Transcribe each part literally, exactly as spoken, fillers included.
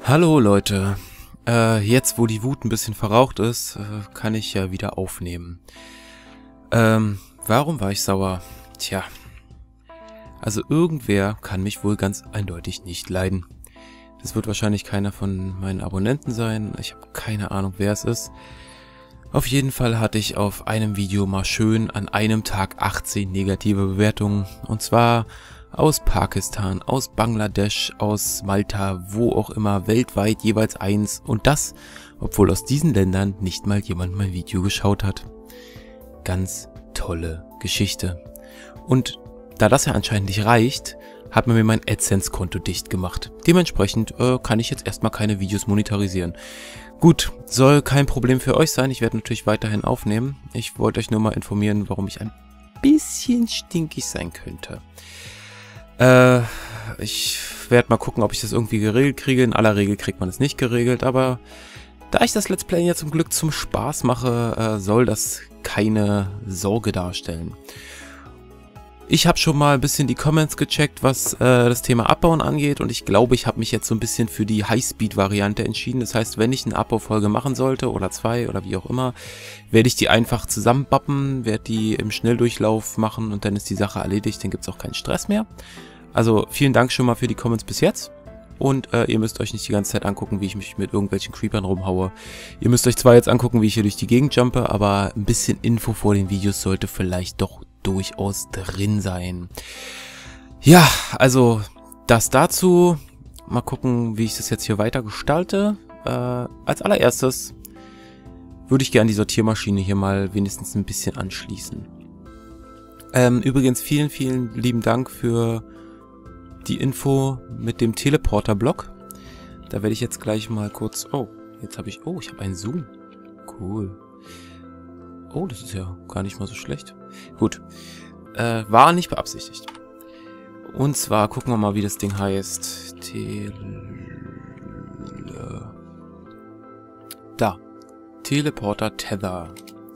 Hallo Leute, äh, jetzt wo die Wut ein bisschen verraucht ist, äh, kann ich ja wieder aufnehmen. Ähm, warum war ich sauer? Tja, also irgendwer kann mich wohl ganz eindeutig nicht leiden. Das wird wahrscheinlich keiner von meinen Abonnenten sein, ich habe keine Ahnung, wer es ist. Auf jeden Fall hatte ich auf einem Video mal schön an einem Tag achtzehn negative Bewertungen, und zwar aus Pakistan, aus Bangladesch, aus Malta, wo auch immer, weltweit jeweils eins, und das, obwohl aus diesen Ländern nicht mal jemand mein Video geschaut hat. Ganz tolle Geschichte. Und da das ja anscheinend nicht reicht, hat man mir mein AdSense-Konto dicht gemacht. Dementsprechend äh, kann ich jetzt erstmal keine Videos monetarisieren. Gut, soll kein Problem für euch sein, ich werde natürlich weiterhin aufnehmen. Ich wollte euch nur mal informieren, warum ich ein bisschen stinkig sein könnte. Äh, ich werde mal gucken, ob ich das irgendwie geregelt kriege. In aller Regel kriegt man es nicht geregelt, aber da ich das Let's Play ja zum Glück zum Spaß mache, äh, soll das keine Sorge darstellen. Ich habe schon mal ein bisschen die Comments gecheckt, was äh, das Thema Abbauen angeht, und ich glaube, ich habe mich jetzt so ein bisschen für die Highspeed-Variante entschieden. Das heißt, wenn ich eine Abbaufolge machen sollte, oder zwei, oder wie auch immer, werde ich die einfach zusammenbappen, werde die im Schnelldurchlauf machen und dann ist die Sache erledigt, dann gibt es auch keinen Stress mehr. Also vielen Dank schon mal für die Comments bis jetzt. Und äh, ihr müsst euch nicht die ganze Zeit angucken, wie ich mich mit irgendwelchen Creepern rumhaue. Ihr müsst euch zwar jetzt angucken, wie ich hier durch die Gegend jumpe, aber ein bisschen Info vor den Videos sollte vielleicht doch durchaus drin sein. Ja, also das dazu. Mal gucken, wie ich das jetzt hier weiter gestalte. Äh, als allererstes würde ich gerne die Sortiermaschine hier mal wenigstens ein bisschen anschließen. Ähm, übrigens vielen, vielen lieben Dank für die Info mit dem Teleporter-Block. Da werde ich jetzt gleich mal kurz... Oh, jetzt habe ich... Oh, ich habe einen Zoom. Cool. Oh, das ist ja gar nicht mal so schlecht. Gut. Äh, war nicht beabsichtigt. Und zwar gucken wir mal, wie das Ding heißt. Tele... Da. Teleporter Tether.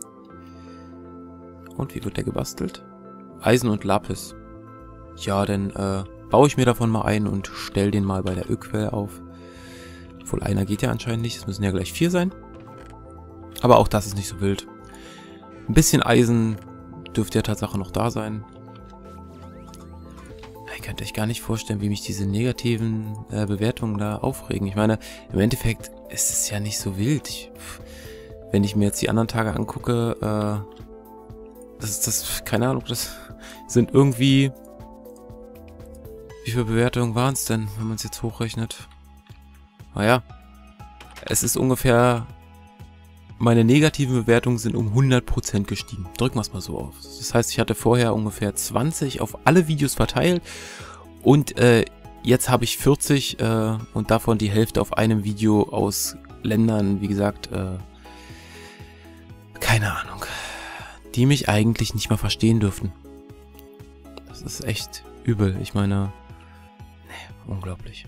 Und wie wird der gebastelt? Eisen und Lapis. Ja, dann äh, baue ich mir davon mal ein und stelle den mal bei der Ölquelle auf. Obwohl einer geht ja anscheinend nicht. Es müssen ja gleich vier sein. Aber auch das ist nicht so wild. Ein bisschen Eisen dürfte ja Tatsache noch da sein. Ihr könnt euch gar nicht vorstellen, wie mich diese negativen äh, Bewertungen da aufregen. Ich meine, im Endeffekt ist es ja nicht so wild. Ich, wenn ich mir jetzt die anderen Tage angucke, äh, das ist das, keine Ahnung, das sind irgendwie... Wie viele Bewertungen waren es denn, wenn man es jetzt hochrechnet? Naja, es ist ungefähr... Meine negativen Bewertungen sind um hundert Prozent gestiegen. Drücken wir es mal so auf. Das heißt, ich hatte vorher ungefähr zwanzig auf alle Videos verteilt. Und äh, jetzt habe ich vierzig äh, und davon die Hälfte auf einem Video aus Ländern, wie gesagt, äh, keine Ahnung, die mich eigentlich nicht mal verstehen dürften. Das ist echt übel. Ich meine... Nee, unglaublich.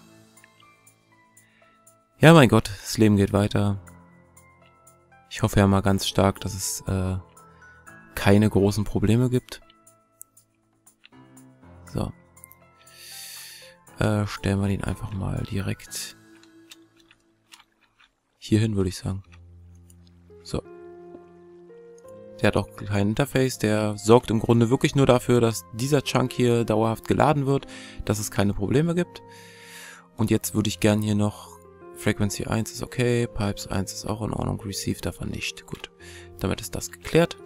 Ja, mein Gott, das Leben geht weiter. Ich hoffe ja mal ganz stark, dass es äh, keine großen Probleme gibt. So. Äh, stellen wir den einfach mal direkt hier hin, würde ich sagen. So. Der hat auch kein Interface, der sorgt im Grunde wirklich nur dafür, dass dieser Chunk hier dauerhaft geladen wird, dass es keine Probleme gibt. Und jetzt würde ich gern hier noch... Frequency eins ist okay, Pipes eins ist auch in Ordnung, Receive davon nicht. Gut, damit ist das geklärt.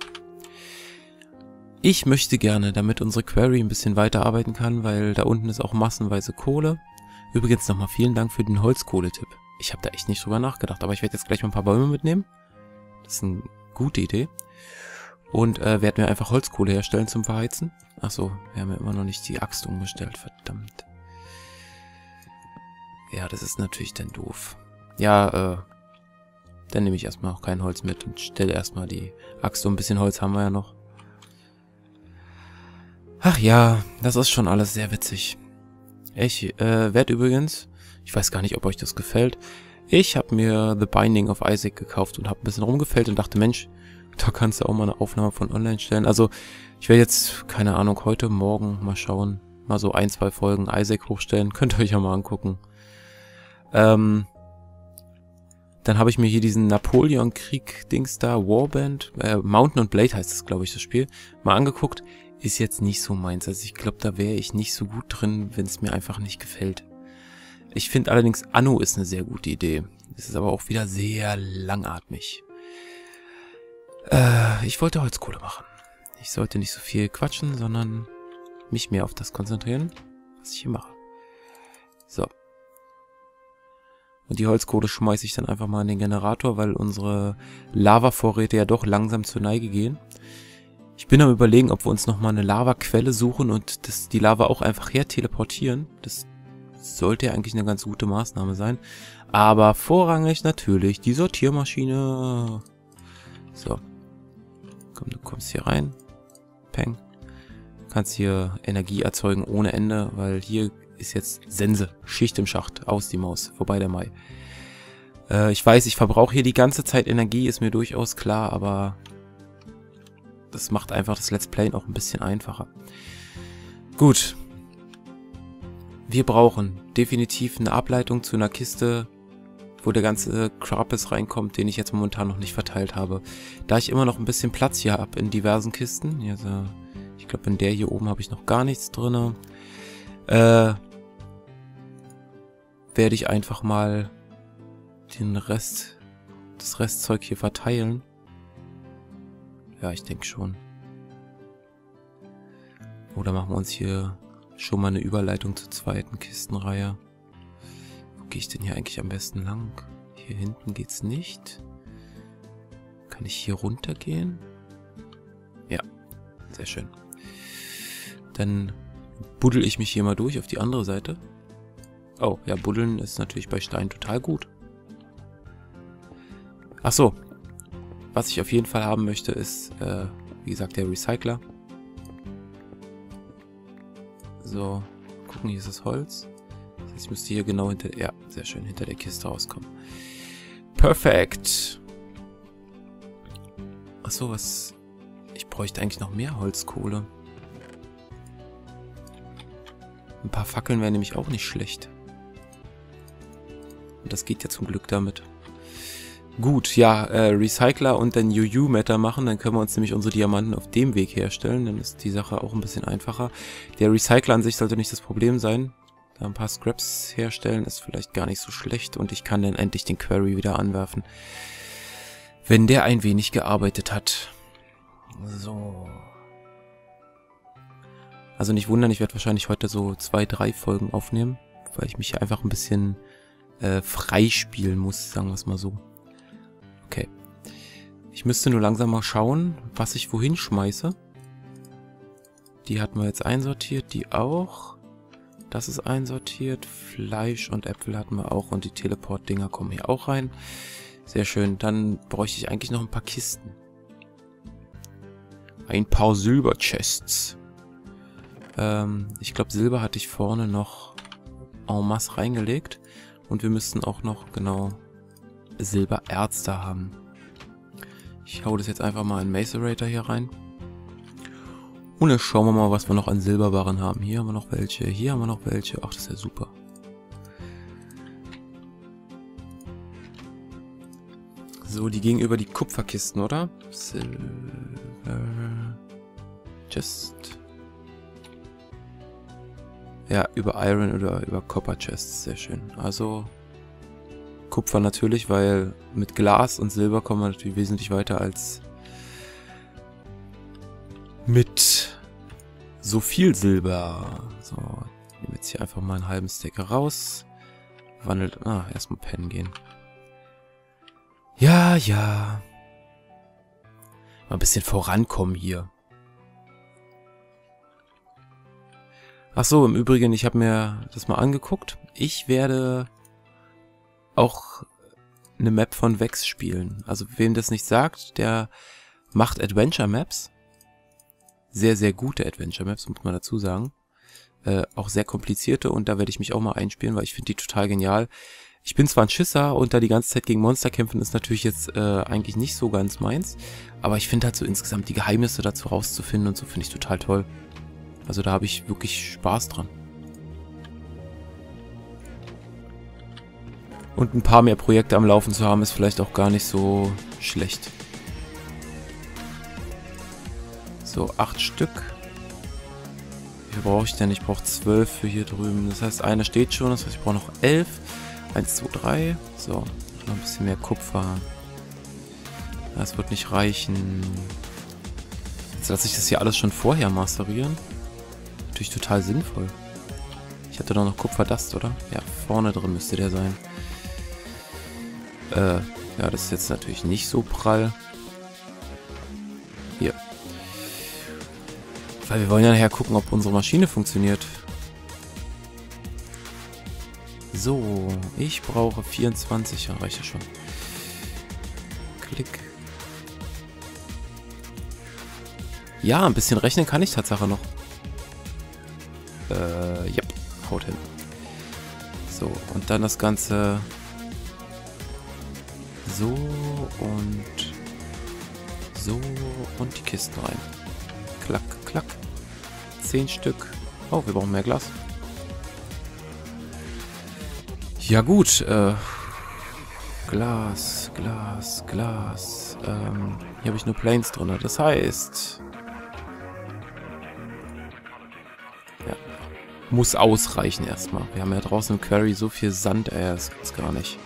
Ich möchte gerne, damit unsere Query ein bisschen weiter arbeiten kann, weil da unten ist auch massenweise Kohle. Übrigens nochmal vielen Dank für den Holzkohle-Tipp. Ich habe da echt nicht drüber nachgedacht, aber ich werde jetzt gleich mal ein paar Bäume mitnehmen. Das ist eine gute Idee. Und äh, werden wir einfach Holzkohle herstellen zum Verheizen. Achso, wir haben ja immer noch nicht die Axt umgestellt, verdammt. Ja, das ist natürlich dann doof. Ja, äh, dann nehme ich erstmal auch kein Holz mit und stelle erstmal die Axt um. Ein bisschen Holz haben wir ja noch. Ach ja, das ist schon alles sehr witzig. Ich äh, werde übrigens, ich weiß gar nicht, ob euch das gefällt, ich habe mir The Binding of Isaac gekauft und habe ein bisschen rumgefällt und dachte, Mensch, da kannst du auch mal eine Aufnahme von online stellen. Also, ich werde jetzt, keine Ahnung, heute, morgen mal schauen, mal so ein, zwei Folgen Isaac hochstellen. Könnt ihr euch ja mal angucken. Ähm, dann habe ich mir hier diesen Napoleon-Krieg-Dings da, Warband, äh, Mountain und Blade heißt das, glaube ich, das Spiel, mal angeguckt. Ist jetzt nicht so meins. Also ich glaube, da wäre ich nicht so gut drin, wenn es mir einfach nicht gefällt. Ich finde allerdings, Anno ist eine sehr gute Idee. Es ist aber auch wieder sehr langatmig. Äh, ich wollte Holzkohle machen. Ich sollte nicht so viel quatschen, sondern mich mehr auf das konzentrieren, was ich hier mache. So. Und die Holzkohle schmeiße ich dann einfach mal in den Generator, weil unsere Lavavorräte ja doch langsam zur Neige gehen. Ich bin am Überlegen, ob wir uns nochmal eine Lavaquelle suchen und das, die Lava auch einfach her teleportieren. Das sollte ja eigentlich eine ganz gute Maßnahme sein. Aber vorrangig natürlich die Sortiermaschine. So. Komm, du kommst hier rein. Peng. Kannst hier Energie erzeugen ohne Ende, weil hier ist jetzt Sense. Schicht im Schacht. Aus die Maus. Vorbei der Mai. Äh, ich weiß, ich verbrauche hier die ganze Zeit Energie, ist mir durchaus klar, aber das macht einfach das Let's Playen auch ein bisschen einfacher. Gut. Wir brauchen definitiv eine Ableitung zu einer Kiste, wo der ganze Crapes reinkommt, den ich jetzt momentan noch nicht verteilt habe. Da ich immer noch ein bisschen Platz hier habe in diversen Kisten. Also, ich glaube, in der hier oben habe ich noch gar nichts drin. Äh, werde ich einfach mal den Rest, das Restzeug hier verteilen. Ja, ich denke schon. Oder machen wir uns hier schon mal eine Überleitung zur zweiten Kistenreihe. Wo gehe ich denn hier eigentlich am besten lang? Hier hinten geht's nicht. Kann ich hier runter gehen? Ja, sehr schön. Dann buddel ich mich hier mal durch auf die andere Seite. Oh, ja, buddeln ist natürlich bei Stein total gut. Ach so. Was ich auf jeden Fall haben möchte, ist, äh, wie gesagt, der Recycler. So, gucken, hier ist das Holz. Das heißt, ich müsste hier genau hinter, ja, sehr schön, hinter der Kiste rauskommen. Perfekt. Ach so, was, ich bräuchte eigentlich noch mehr Holzkohle. Ein paar Fackeln wären nämlich auch nicht schlecht. Und das geht ja zum Glück damit. Gut, ja, äh, Recycler und dann U U-Matter machen, dann können wir uns nämlich unsere Diamanten auf dem Weg herstellen, dann ist die Sache auch ein bisschen einfacher. Der Recycler an sich sollte nicht das Problem sein. Da ein paar Scraps herstellen ist vielleicht gar nicht so schlecht und ich kann dann endlich den Quarry wieder anwerfen, wenn der ein wenig gearbeitet hat. So. Also nicht wundern, ich werde wahrscheinlich heute so zwei, drei Folgen aufnehmen, weil ich mich hier einfach ein bisschen äh, freispielen muss, sagen wir es mal so. Okay. Ich müsste nur langsam mal schauen, was ich wohin schmeiße. Die hatten wir jetzt einsortiert, die auch. Das ist einsortiert. Fleisch und Äpfel hatten wir auch und die Teleport-Dinger kommen hier auch rein. Sehr schön. Dann bräuchte ich eigentlich noch ein paar Kisten. Ein paar Silber-Chests. Ähm, ich glaube, Silber hatte ich vorne noch en masse reingelegt. Und wir müssten auch noch, genau, Silbererz da haben. Ich hau das jetzt einfach mal in Macerator hier rein. Und dann schauen wir mal, was wir noch an Silberbarren haben. Hier haben wir noch welche, hier haben wir noch welche. Ach, das ist ja super. So, die gingen über die Kupferkisten, oder? Silver Chest. Ja, über Iron oder über Copper Chests. Sehr schön. Also Kupfer natürlich, weil mit Glas und Silber kommen wir natürlich wesentlich weiter als mit so viel Silber. So, ich nehme jetzt hier einfach mal einen halben Stack raus. Wandelt, ah, erstmal pennen gehen. Ja, ja. Mal ein bisschen vorankommen hier. Ach so, im Übrigen, ich habe mir das mal angeguckt. Ich werde auch eine Map von Vex spielen. Also wem das nicht sagt, der macht Adventure Maps. Sehr, sehr gute Adventure Maps, muss man dazu sagen. Äh, auch sehr komplizierte und da werde ich mich auch mal einspielen, weil ich finde die total genial. Ich bin zwar ein Schisser und da die ganze Zeit gegen Monster kämpfen ist natürlich jetzt äh, eigentlich nicht so ganz meins. Aber ich finde halt so insgesamt die Geheimnisse dazu rauszufinden und so finde ich total toll. Also da habe ich wirklich Spaß dran. Und ein paar mehr Projekte am Laufen zu haben, ist vielleicht auch gar nicht so schlecht. So, acht Stück. Wie viel brauche ich denn? Ich brauche zwölf für hier drüben. Das heißt, eine steht schon. Das heißt, ich brauche noch elf. Eins, zwei, drei. So, noch ein bisschen mehr Kupfer. Das wird nicht reichen. Jetzt lasse ich das hier alles schon vorher masterieren. Natürlich total sinnvoll. Ich hatte doch noch Kupferdust, oder? Ja, vorne drin müsste der sein. Äh, ja, das ist jetzt natürlich nicht so prall. Hier. Weil wir wollen ja nachher gucken, ob unsere Maschine funktioniert. So, ich brauche vierundzwanzig. Ja, reicht ja schon. Klick. Ja, ein bisschen rechnen kann ich Tatsache noch. Äh, ja, haut hin. So, und dann das Ganze so und so und die Kisten rein. Klack, klack. Zehn Stück. Oh, wir brauchen mehr Glas. Ja gut, äh, Glas, Glas, Glas. Ähm, hier habe ich nur Planes drin. Das heißt... Ja, muss ausreichen erstmal. Wir haben ja draußen im Quarry so viel Sand, ey, das gibt's gar nicht.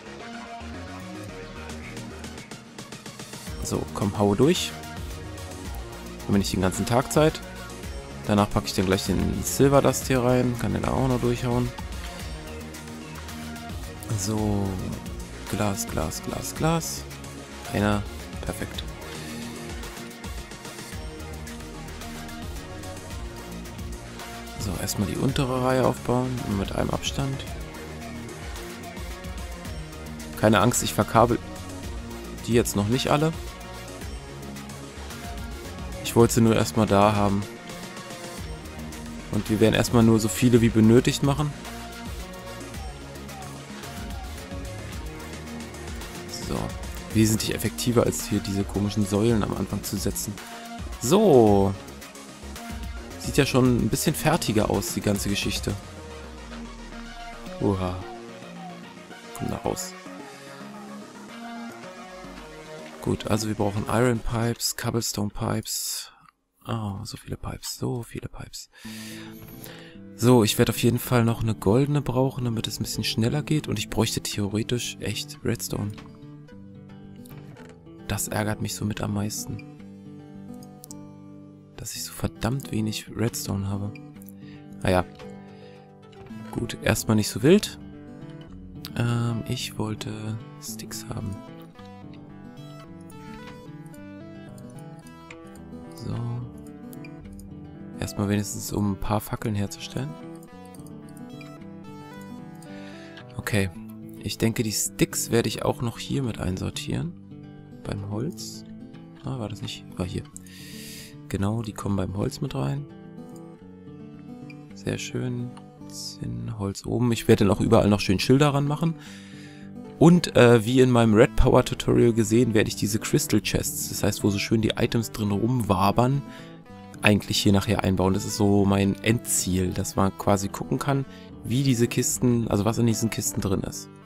So, komm, haue durch. Haben wir nicht den ganzen Tag Zeit. Danach packe ich dann gleich den Silver Dust hier rein. Kann den da auch noch durchhauen. So, Glas, Glas, Glas, Glas. Einer, perfekt. So, erstmal die untere Reihe aufbauen mit einem Abstand. Keine Angst, ich verkabel die jetzt noch nicht alle. Ich wollte sie nur erstmal da haben. Und wir werden erstmal nur so viele wie benötigt machen. So, wesentlich effektiver als hier diese komischen Säulen am Anfang zu setzen. So. Sieht ja schon ein bisschen fertiger aus, die ganze Geschichte. Oha. Komm da raus. Gut, also wir brauchen Iron Pipes, Cobblestone Pipes. Oh, so viele Pipes, so viele Pipes. So, ich werde auf jeden Fall noch eine goldene brauchen, damit es ein bisschen schneller geht. Und ich bräuchte theoretisch echt Redstone. Das ärgert mich so mit am meisten. Dass ich so verdammt wenig Redstone habe. Naja. Gut, erstmal nicht so wild. Ähm, ich wollte Sticks haben. So. Erstmal wenigstens, um ein paar Fackeln herzustellen. Okay. Ich denke, die Sticks werde ich auch noch hier mit einsortieren. Beim Holz. Ah, war das nicht? War hier. Genau, die kommen beim Holz mit rein. Sehr schön. Zinn, Holz oben. Ich werde dann auch überall noch schön Schilder ranmachen. Und äh, wie in meinem Red Power Tutorial gesehen, werde ich diese Crystal Chests, das heißt, wo so schön die Items drin rumwabern, eigentlich hier nachher einbauen. Das ist so mein Endziel, dass man quasi gucken kann, wie diese Kisten, also was in diesen Kisten drin ist.